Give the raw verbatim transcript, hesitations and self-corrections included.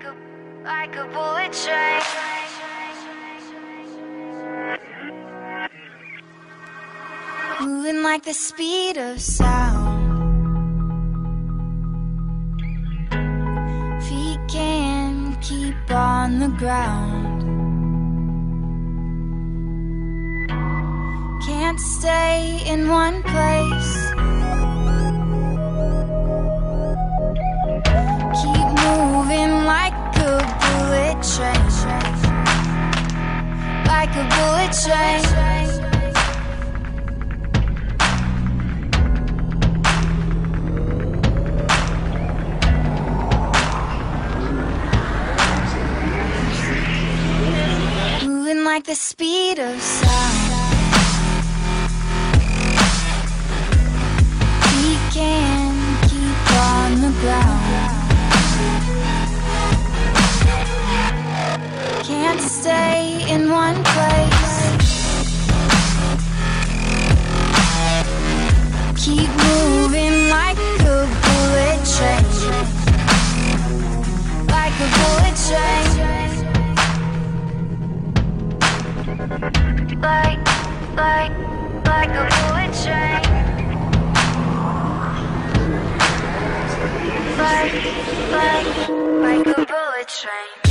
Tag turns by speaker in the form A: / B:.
A: Like a, like a bullet train. Moving like the speed of sound. Feet can't keep on the ground. Can't stay in one place. Keep moving like a bullet train. Like a bullet train. Moving like the speed of sound. We can't keep on the ground. Can't stay in one place. Keep moving like a bullet train. Like a bullet train. Like, like, like a bullet train. Like, like, like a bullet train.